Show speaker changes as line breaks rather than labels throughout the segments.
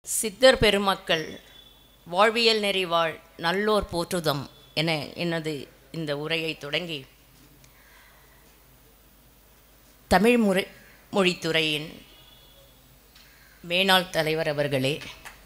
சித்தர் பெருமக்கள் வாழ்வியல் நெறி வாழ் நல்லோர் போற்றுதம் என எனது இந்த உரையை தொடங்கி தமிழ் மொழித்துறையின் மேனாள் தலைவர் அவர்களே,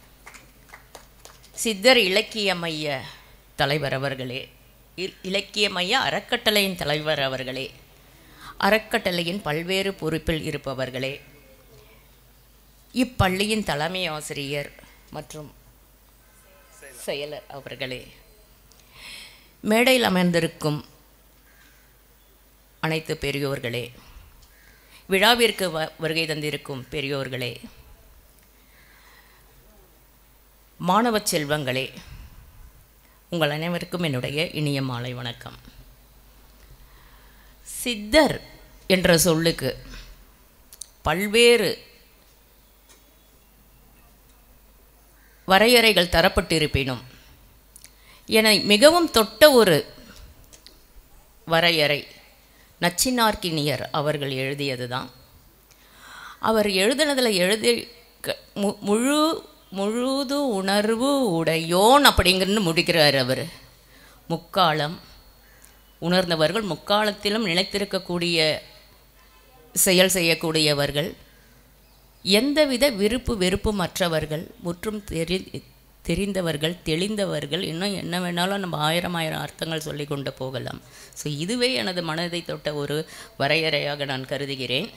சித்தர் இலக்கிய மைய தலைவர் அவர்களே, இலக்கிய மைய அறக்கட்டளையின் தலைவர் அவர்களே, அறக்கட்டளையின் பல்வேறு பொறுப்பில் இருப்பவர்களே, இப்பள்ளியின் தலைமை ஆசிரியர் மற்றும் செயலர் அவர்களே, மேடையில் அமர்ந்திருக்கும் அனைத்து பெரியோர்களே, விழாவிற்கு வருகை தந்திருக்கும் பெரியோர்களே, மாணவ செல்வங்களே, உங்கள் அனைவருக்கும் என்னுடைய இனிய மாலை வணக்கம். சித்தர் என்ற சொல்லுக்கு பல்வேறு வரையறைகள் தரப்பட்டிருப்பினும் என மிகவும் தொட்ட ஒரு வரையறை நச்சினார்க்கினியர் அவர்கள் எழுதியது தான். அவர் எழுதினதில் முழுது உணர்வு உடையோன் அப்படிங்கிறது முடிக்கிறார். அவர் முக்காலம் உணர்ந்தவர்கள், முக்காலத்திலும் நிலைத்திருக்கக்கூடிய செயல் செய்யக்கூடியவர்கள், எந்தவித விருப்பு வெறுப்பும் மற்றவர்கள், முற்றும் தெரிந்தவர்கள், தெளிந்தவர்கள், இன்னும் என்ன வேணாலும் நம்ம ஆயிரம் அர்த்தங்கள் சொல்லி கொண்டு போகலாம். ஸோ இதுவே எனது மனதை தொட்ட ஒரு வரையறையாக நான் கருதுகிறேன்.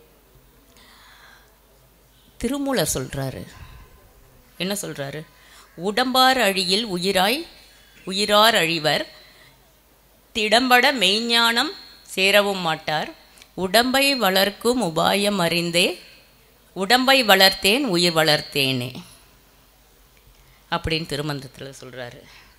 திருமூலர் சொல்கிறாரு, என்ன சொல்கிறாரு? உடம்பார் அழியில் உயிரார் அழிவர், திடம்பட மெய்ஞானம் சேரவும் மாட்டார், உடம்பை வளர்க்கும் உபாயம் அறிந்தே உடம்பை வளர்த்தேன் உயிர் வளர்த்தேனே அப்படின்னு திருமந்திரத்தில் சொல்கிறாரு.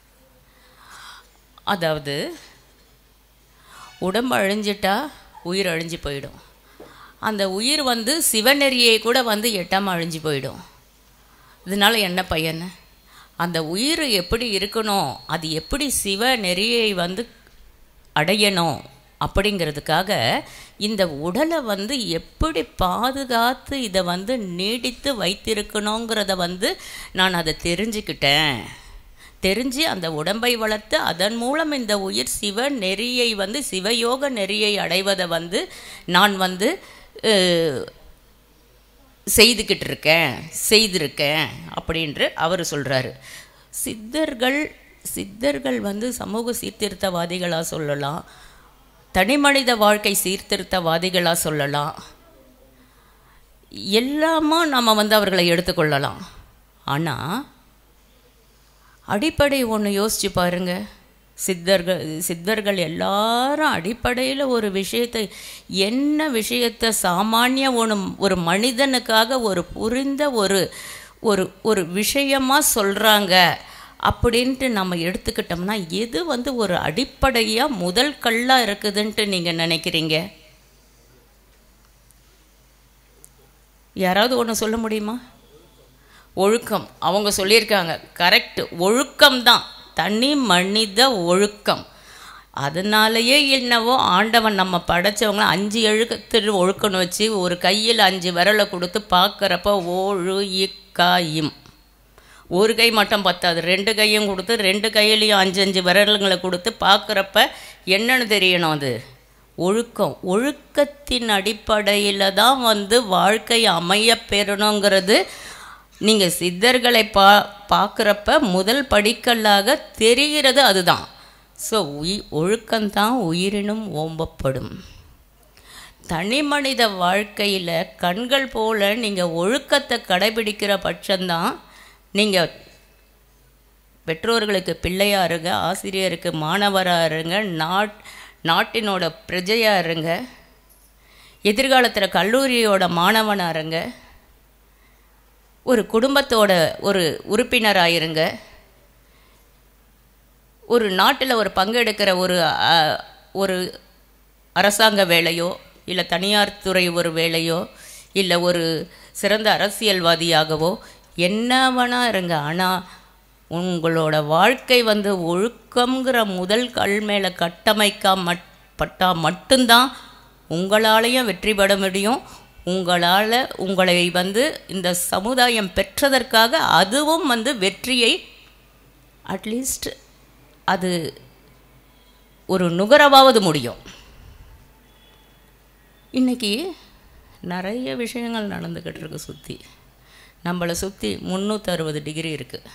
அதாவது உடம்பு அழிஞ்சிட்டா உயிர் அழிஞ்சு போயிடும். அந்த உயிர் சிவநெறியை கூட எட்டாமல் அழிஞ்சு போயிடும். இதனால் என்ன பயன்? அந்த உயிர் எப்படி இருக்கணும், அது எப்படி சிவநெறியை அடையணும் அப்படிங்கிறதுக்காக இந்த உடலை எப்படி பாதுகாத்து இதை நீடித்து வைத்திருக்கணுங்கிறத நான் அதை தெரிஞ்சுக்கிட்டேன். தெரிஞ்சு அந்த உடம்பை வளர்த்து அதன் மூலம் இந்த உயிர் சிவ நெறியை சிவயோக நெறியை அடைவதை நான் செய்திருக்கேன் அப்படின்று அவர் சொல்கிறாரு. சித்தர்கள் சமூக சீர்திருத்தவாதிகளாக சொல்லலாம், தனிமனித வாழ்க்கை சீர்திருத்தவாதிகளாக சொல்லலாம், எல்லாமா நாம் அவர்களை எடுத்துக்கொள்ளலாம். ஆனால் அடிப்படை ஒன்று யோசித்து பாருங்கள். சித்தர்கள் எல்லாரும் அடிப்படையில் ஒரு விஷயத்தை, என்ன விஷயத்தை சாமானிய ஒரு மனிதனுக்காக ஒரு புரிந்த ஒரு விஷயமாக சொல்கிறாங்க அப்படின்ட்டு நம்ம எடுத்துக்கிட்டோம்னா எது ஒரு அடிப்படையாக முதல் கல்லாக இருக்குதுன்ட்டு நீங்கள் நினைக்கிறீங்க? யாராவது ஒன்று சொல்ல முடியுமா? ஒழுக்கம். அவங்க சொல்லியிருக்காங்க, கரெக்டு, ஒழுக்கம்தான், தனி மனித ஒழுக்கம். அதனாலேயே என்னவோ ஆண்டவன் நம்ம படைச்சவங்கள 5 எழுத்து ஒழுக்கம்னு வச்சு ஒரு கையில் 5 விரலை கொடுத்து பார்க்குறப்ப ஓழு இக்காயும், ஒரு கை மட்டும் பத்தாது, 2 கையும் கொடுத்து 2 கையிலையும் 5 விரல்களை கொடுத்து பார்க்குறப்ப என்னன்னு தெரியணும்? அது ஒழுக்கம். ஒழுக்கத்தின் அடிப்படையில் தான் வாழ்க்கை அமைய பெறணுங்கிறது நீங்கள் சித்தர்களை பார்க்குறப்ப முதல் படிக்கல்லாக தெரிகிறது. அதுதான். ஸோ ஒழுக்கம்தான் உயிரினும் ஓம்பப்படும். தனி மனித வாழ்க்கையில் கண்கள் போல் நீங்கள் ஒழுக்கத்தை கடைபிடிக்கிற பட்சம்தான் நீங்கள் பெற்றோர்களுக்கு பிள்ளையாக இருங்க, ஆசிரியருக்கு மாணவராக இருங்க, நாட்டினோட பிரஜையாக இருங்க, எதிர்காலத்தில் கல்லூரியோட மாணவனாக இருங்க, ஒரு குடும்பத்தோட ஒரு உறுப்பினராக இருங்க, ஒரு நாட்டில் ஒரு பங்கெடுக்கிற ஒரு அரசாங்க வேலையோ, இல்லை தனியார் துறை ஒரு வேலையோ, இல்லை ஒரு சிறந்த அரசியல்வாதியாகவோ என்னவனா இருங்க. ஆனால் உங்களோட வாழ்க்கை ஒழுக்கங்கிற முதல் கல் மேலே கட்டமைக்கப்பட்டால் மட்டும்தான் உங்களாலேயும் வெற்றி பெற முடியும், உங்களால் உங்களை வந்து இந்த சமுதாயம் பெற்றதற்காக அதுவும் வந்து வெற்றியை அட்லீஸ்ட் அது ஒரு நுகரவாவது முடியும். இன்றைக்கி நிறைய விஷயங்கள் நடந்துக்கிட்டு இருக்கு. சுற்றி நம்மளை சுற்றி 360 டிகிரி இருக்குது.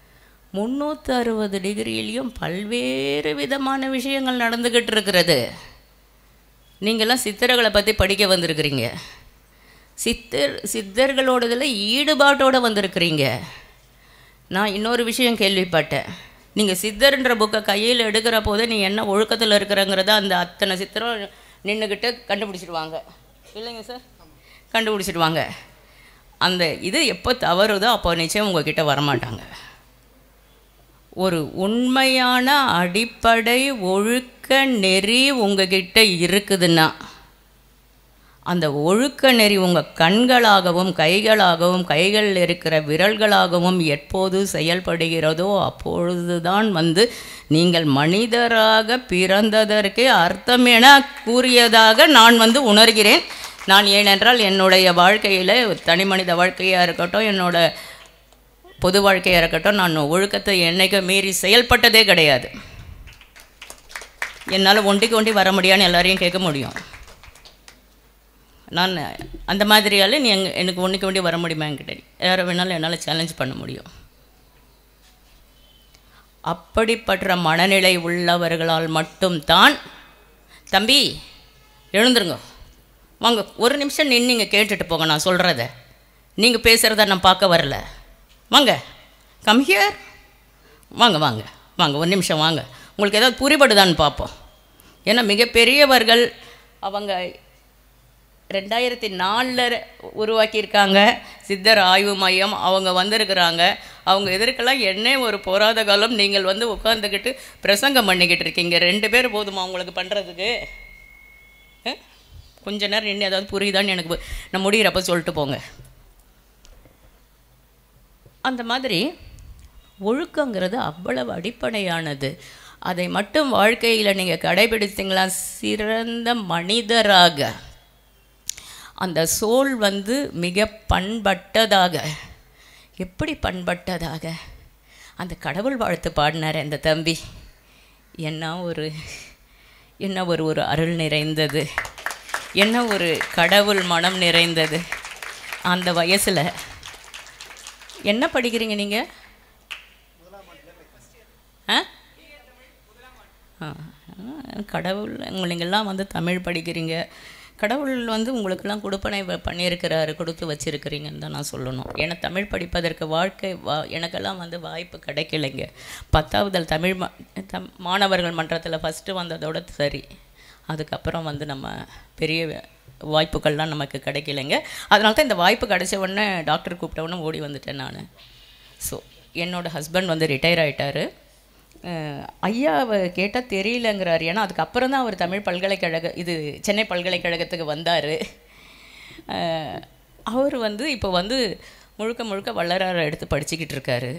360 டிகிரியிலையும் பல்வேறு விதமான விஷயங்கள் நடந்துக்கிட்டு இருக்கிறது. நீங்கள்லாம் சித்தர்களை பற்றி படிக்க வந்திருக்கிறீங்க. சித்தர்களோடதில் ஈடுபாட்டோடு வந்திருக்கிறீங்க. நான் இன்னொரு விஷயம் கேள்விப்பட்டேன். நீங்கள் சித்தர்ன்ற புக்கை கையில் எடுக்கிற போதே நீ என்ன ஒழுக்கத்தில் இருக்கிறங்கிறத அந்த அத்தனை சித்தரும் நின்றுக்கிட்டு கண்டுபிடிச்சிடுவாங்க. இல்லைங்க சார்? கண்டுபிடிச்சிடுவாங்க. அந்த இது எப்போ தவறுதோ அப்போ நிச்சயம் உங்கள்கிட்ட வரமாட்டாங்க. ஒரு உண்மையான அடிப்படை ஒழுக்க நெறி உங்ககிட்ட இருக்குதுன்னா அந்த ஒழுக்க நெறி உங்கள் கண்களாகவும் கைகளாகவும் கைகளில் இருக்கிற விரல்களாகவும் எப்போது செயல்படுகிறதோ அப்பொழுதுதான் வந்து நீங்கள் மனிதராக பிறந்ததற்கே அர்த்தம் என கூறியதாக நான் வந்து உணர்கிறேன். நான் ஏனென்றால் என்னுடைய வாழ்க்கையில் தனி மனித வாழ்க்கையாக இருக்கட்டும், என்னோட பொது வாழ்க்கையாக இருக்கட்டும், நான் ஒழுக்கத்தை என்னைக்கு மீறி செயல்பட்டதே கிடையாது. என்னால் ஒண்டிக்கு ஒண்டி வர முடியான்னு எல்லாரையும் கேட்க முடியும். நான் அந்த மாதிரியால் நீ எனக்கு ஒன்றுக்கு வேண்டி வர முடியுமா என்கிட்ட யாரை வேணாலும் என்னால் சேலஞ்ச் பண்ண முடியும். அப்படிப்பட்ட மனநிலை உள்ளவர்களால் மட்டும்தான் தம்பி எழுந்துருங்க, வாங்க ஒரு நிமிஷம் நின்று நீங்கள் கேட்டுட்டு போங்க, நான் சொல்கிறத நீங்கள் பேசுகிறத நான் பார்க்க வரல, வாங்க கம் ஹியர், வாங்க வாங்க வாங்க ஒரு நிமிஷம் வாங்க, உங்களுக்கு ஏதாவது புரிபடுதான்னு பார்ப்போம். ஏன்னா மிகப்பெரியவர்கள் அவங்க 2004 உருவாக்கியிருக்காங்க சித்தர் ஆய்வு மையம். அவங்க வந்திருக்கிறாங்க. அவங்க எதற்கெல்லாம் என்ன ஒரு போராத காலம் நீங்கள் வந்து உட்காந்துக்கிட்டு பிரசங்கம் பண்ணிக்கிட்டு இருக்கீங்க. 2 பேர் போதுமா உங்களுக்கு பண்ணுறதுக்கு? கொஞ்ச நேரம் நின்று ஏதாவது புரியுதான்னு எனக்கு நான் முடிகிறப்ப சொல்லிட்டு போங்க. அந்த மாதிரி ஒழுக்கங்கிறது அவ்வளவு அடிப்படையானது. அதை மட்டும் வாழ்க்கையில் நீங்கள் கடைபிடித்தீங்களா சிறந்த மனிதராக அந்த சோல் வந்து மிக பண்பட்டதாக. எப்படி பண்பட்டதாக? அந்த கடவுள் வாழ்த்து பாடினார் அந்த தம்பி. என்ன ஒரு ஒரு அருள் நிறைந்தது, என்ன ஒரு கடவுள் மனம் நிறைந்தது. அந்த வயசில் என்ன படிக்கிறீங்க நீங்கள்? கடவுள் நீங்கள்லாம் வந்து தமிழ் படிக்கிறீங்க. கடவுள் வந்து உங்களுக்கெல்லாம் கொடுப்பனை பண்ணியிருக்கிறாரு, கொடுத்து வச்சுருக்கிறீங்கன்னு தான் நான் சொல்லணும். ஏன்னா தமிழ் படிப்பதற்கு எனக்கெல்லாம் வந்து வாய்ப்பு கிடைக்கலைங்க. 10வது தமிழ் மாணவர்கள் மன்றத்தில் ஃபஸ்ட்டு வந்ததோட சரி, அதுக்கப்புறம் வந்து நம்ம பெரிய வாய்ப்புகள்லாம் நமக்கு கிடைக்கலைங்க. அதனால தான் இந்த வாய்ப்பு கிடைச்ச உடனே டாக்டர் கூப்பிட்ட உடனே ஓடி வந்துட்டேன் நான். ஸோ என்னோடய ஹஸ்பண்ட் வந்து ரிட்டையர் ஆகிட்டார். ஐயாவை கேட்டால் தெரியலங்கிறார். ஏன்னா அதுக்கப்புறம் தான் அவர் தமிழ் சென்னை பல்கலைக்கழகத்துக்கு வந்தார். அவர் வந்து இப்போ வந்து முழுக்க முழுக்க வள்ளலாரை எடுத்து படிச்சுக்கிட்டு இருக்காரு.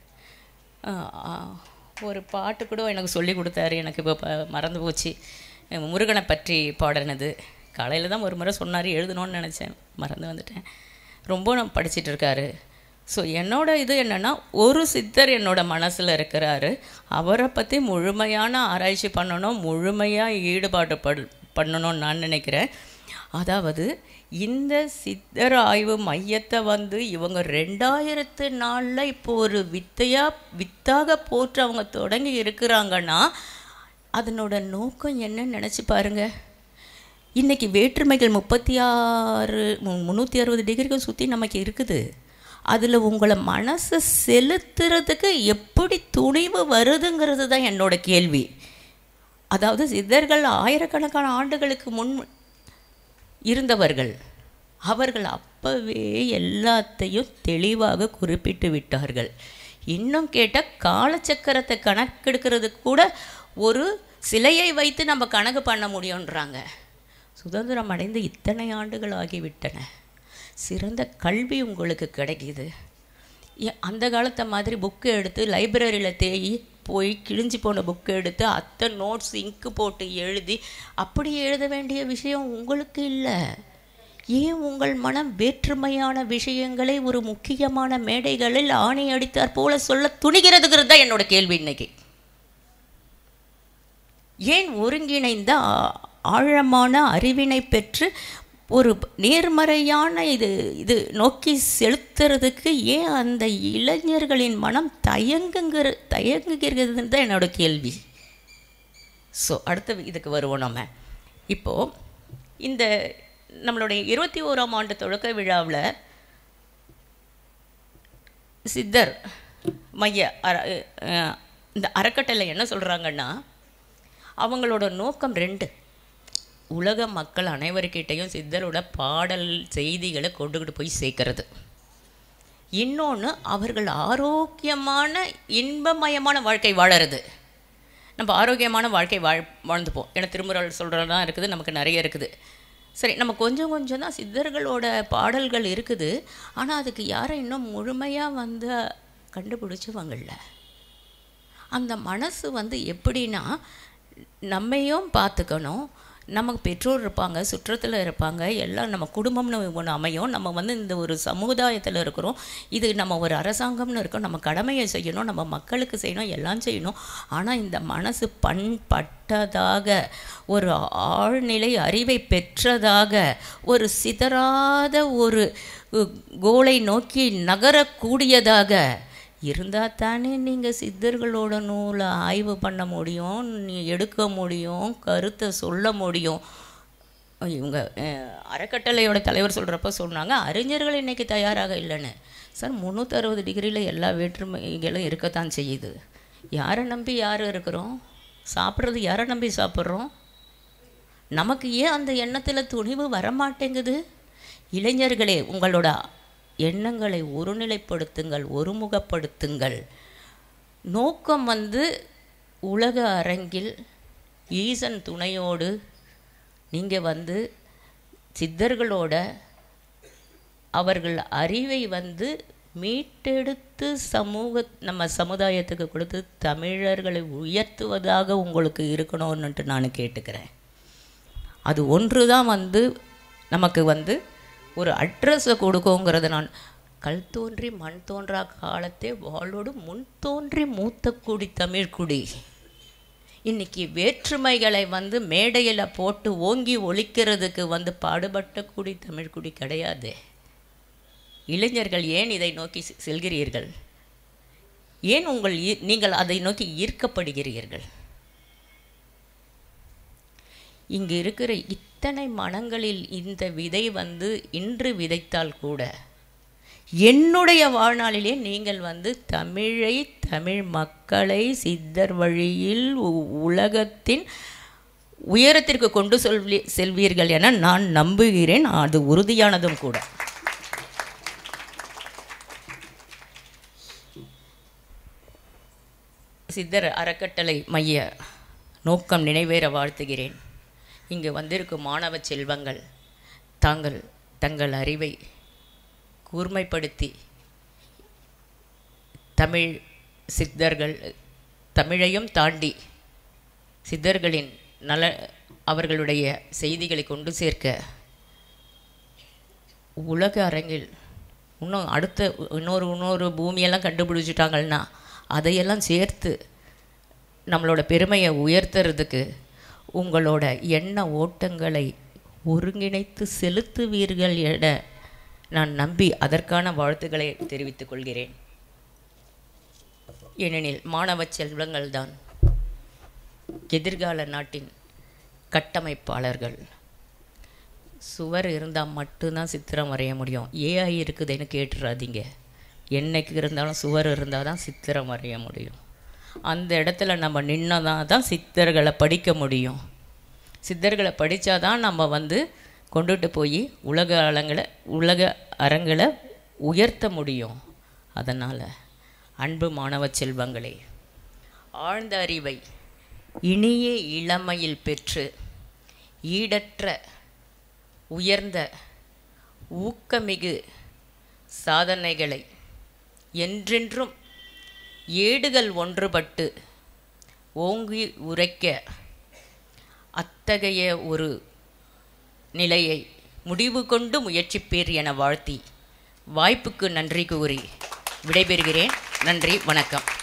ஒரு பாட்டு கூட எனக்கு சொல்லி கொடுத்தாரு. எனக்கு இப்போ மறந்து போச்சு. முருகனை பற்றி பாடினது காலையில் தான் ஒரு முறை சொன்னார், எழுதணும்னு நினச்சேன், மறந்து வந்துட்டேன். ரொம்ப நான் படிச்சுட்டு இருக்காரு. ஸோ என்னோடய இது என்னென்னா, ஒரு சித்தர் என்னோடய மனசில் இருக்கிறாரு. அவரை பற்றி முழுமையான ஆராய்ச்சி பண்ணணும், முழுமையாக ஈடுபாடு பண்ணணும்னு நான் நினைக்கிறேன். அதாவது இந்த சித்தர் ஆய்வு மையத்தை வந்து இவங்க 2004 இப்போ ஒரு வித்தாக போற்று அவங்க தொடங்கி இருக்கிறாங்கன்னா அதனோட நோக்கம் என்னன்னு நினச்சி பாருங்கள். இன்றைக்கி வேற்றுமைகள் 360 டிகிரிக்கும் சுற்றி நமக்கு இருக்குது. அதில் உங்களை மனசை செலுத்துறதுக்கு எப்படி துணிவு வருதுங்கிறது தான் என்னோட கேள்வி. அதாவது சித்தர்கள் ஆயிரக்கணக்கான ஆண்டுகளுக்கு முன் இருந்தவர்கள், அவர்கள் அப்போவே எல்லாத்தையும் தெளிவாக குறிப்பிட்டு விட்டார்கள். இன்னும் கேட்டால் காலச்சக்கரத்தை கணக்கெடுக்கிறது கூட ஒரு சிலையை வைத்து நம்ம கணக்கு பண்ண முடியுன்றாங்க. சுதந்திரம் அடைந்து இத்தனை ஆண்டுகள் ஆகிவிட்டன. சிறந்த கல்வி உங்களுக்கு கிடைக்கிது. அந்த காலத்தை மாதிரி புக்கு எடுத்து லைப்ரரியில் போய் கிழிஞ்சி போன புக்கு எடுத்து அத்தனை நோட்ஸ் இங்கு போட்டு எழுதி அப்படி எழுத வேண்டிய விஷயம் உங்களுக்கு இல்லை. ஏன் உங்கள் மனம் வேற்றுமையான விஷயங்களை ஒரு முக்கியமான மேடைகளில் ஆணை அடித்தார் போல சொல்ல துணிகிறதுங்கிறது தான் என்னோட கேள்வி இன்னைக்கு. ஏன் ஒருங்கிணைந்த ஆழமான அறிவினை பெற்று ஒரு நேர்மறையான இது நோக்கி செலுத்துறதுக்கு ஏன் அந்த இளைஞர்களின் மனம் தயங்குகிறதுன்னு தான் என்னோட கேள்வி. ஸோ அடுத்த இதுக்கு வருவோம். நம்ம இப்போது இந்த நம்மளுடைய 21ஆம் ஆண்டு தொடக்க விழாவில் சித்தர் மைய இந்த அறக்கட்டளை என்ன சொல்கிறாங்கன்னா, அவங்களோட நோக்கம் 2. உலக மக்கள் அனைவருக்கிட்டையும் சித்தரோட பாடல் செய்திகளை கொண்டுக்கிட்டு போய் சேர்க்கறது. இன்னொன்று, அவர்கள் ஆரோக்கியமான இன்பமயமான வாழ்க்கை வாழறது. நம்ம ஆரோக்கியமான வாழ்க்கை வாழ்ந்துப்போம். ஏன்னா திருமுறைகள் சொல்கிறதான் இருக்குது, நமக்கு நிறைய இருக்குது. சரி, நம்ம கொஞ்சம் கொஞ்சம் தான் சித்தர்களோட பாடல்கள் இருக்குது. ஆனால் அதுக்கு யாரும் இன்னும் முழுமையாக கண்டுபிடிச்சவங்கள்ல. அந்த மனசு எப்படின்னா, நம்மையும் பார்த்துக்கணும், நமக்கு பெற்றோர் இருப்பாங்க, சுற்றத்தில் இருப்பாங்க, எல்லாம் நம்ம குடும்பம்னு ஒன்று அமையும். நம்ம இந்த ஒரு சமுதாயத்தில் இருக்கிறோம், இது நம்ம ஒரு அரசாங்கம்னு இருக்கோம், நம்ம கடமையை செய்யணும், நம்ம மக்களுக்கு செய்யணும், எல்லாம் செய்யணும். ஆனால் இந்த மனசு பண்பட்டதாக, ஒரு ஆழ்நிலை அறிவை பெற்றதாக, ஒரு சிதறாத ஒரு கோலை நோக்கி நகரக்கூடியதாக இருந்தால் தானே நீங்கள் சித்தர்களோட நூலை ஆய்வு பண்ண முடியும், எடுக்க முடியும், கருத்தை சொல்ல முடியும். இவங்க அறக்கட்டளையோட தலைவர் சொல்கிறப்ப சொன்னாங்க, அறிஞர்கள் இன்றைக்கி தயாராக இல்லைன்னு. சார், 360 டிகிரியில் எல்லா வேற்றுமைகளும் இருக்கத்தான் செய்யுது. யாரை நம்பி யார் இருக்கிறோம்? சாப்பிட்றது யாரை நம்பி சாப்பிட்றோம்? நமக்கு ஏன் அந்த எண்ணத்தில் துணிவு வரமாட்டேங்குது? இளைஞர்களே, உங்களோட எண்ணங்களை ஒருநிலைப்படுத்துங்கள், ஒருமுகப்படுத்துங்கள். நோக்கம் உலக அரங்கில் ஈசன் துணையோடு நீங்கள் சித்தர்களோட அவர்கள் அறிவை மீட்டெடுத்து நம்ம சமுதாயத்துக்கு கொடுத்து தமிழர்களை உயர்த்துவதாக உங்களுக்கு இருக்கணும்னுட்டு நான் கேட்டுக்கிறேன். அது ஒன்று தான் நமக்கு ஒரு அட்ரஸை கொடுக்குங்கிறது. நான் கல் தோன்றி மண் தோன்றா காலத்தே வாளோடு முன் தோன்றி மூத்த குடி தமிழ்குடி. இன்றைக்கி வேற்றுமைகளை மேடையில் போட்டு ஓங்கி ஒழிக்கிறதுக்கு பாடுபட்ட குடி தமிழ்குடி கிடையாது. இளைஞர்கள் ஏன் இதை நோக்கி செல்கிறீர்கள்? ஏன் நீங்கள் அதை நோக்கி ஈர்க்கப்படுகிறீர்கள்? இங்கு இருக்கிற இத்தனை மனங்களில் இந்த விதை இன்று விதைத்தால் கூட என்னுடைய வாழ்நாளிலே நீங்கள் தமிழை, தமிழ் மக்களை சித்தர் வழியில் உலகத்தின் உயரத்திற்கு கொண்டு செல்வீர்கள் என நான் நம்புகிறேன். அது உறுதியானதும் கூட. சித்தர் அறக்கட்டளை மைய நோக்கம் நிறைவேற வாழ்த்துகிறேன். இங்கு வந்திருக்கும் மாணவ செல்வங்கள் தங்கள் அறிவை கூர்மைப்படுத்தி தமிழ் சித்தர்கள், தமிழையும் தாண்டி சித்தர்களின் அவர்களுடைய செய்திகளை கொண்டு சேர்க்க உலக அரங்கில் இன்னொரு பூமியெல்லாம் கண்டுபிடிச்சிட்டாங்கன்னா அதையெல்லாம் சேர்த்து நம்மளோட பெருமையை உயர்த்துறதுக்கு உங்களோட எண்ண ஓட்டங்களை ஒருங்கிணைத்து செலுத்துவீர்கள் என நான் நம்பி அதற்கான வாழ்த்துக்களை தெரிவித்துக் கொள்கிறேன். ஏனெனில் மாணவ செல்வங்கள் தான் எதிர்கால நாட்டின் கட்டமைப்பாளர்கள். சுவர் இருந்தால் மட்டும்தான் சித்திரம் வரைய முடியும். ஏஐ இருக்குதுன்னு கேட்டுறாதீங்க. என்னைக்கு இருந்தாலும் சுவர் இருந்தால் தான் சித்திரம் வரைய முடியும். அந்த இடத்துல நம்ம நின்னதான் தான் சித்தர்களை படிக்க முடியும். சித்தர்களை படித்தா தான் நம்ம கொண்டுட்டு போய் உலக அரங்களை உயர்த்த முடியும். அதனால் அன்பு மாணவ செல்வங்களே, ஆழ்ந்த அறிவை இனிய இளமையில் பெற்று ஈடற்ற உயர்ந்த ஊக்கமிகு சாதனைகளை என்றென்றும் ஏடுகள் ஒன்றுபட்டு ஓங்கி உரைக்க அத்தகைய ஒரு நிலையை முடிவு கொண்டு முயற்சிப்பீர் என வாழ்த்தி வாய்ப்புக்கு நன்றி கூறி விடைபெறுகிறேன். நன்றி, வணக்கம்.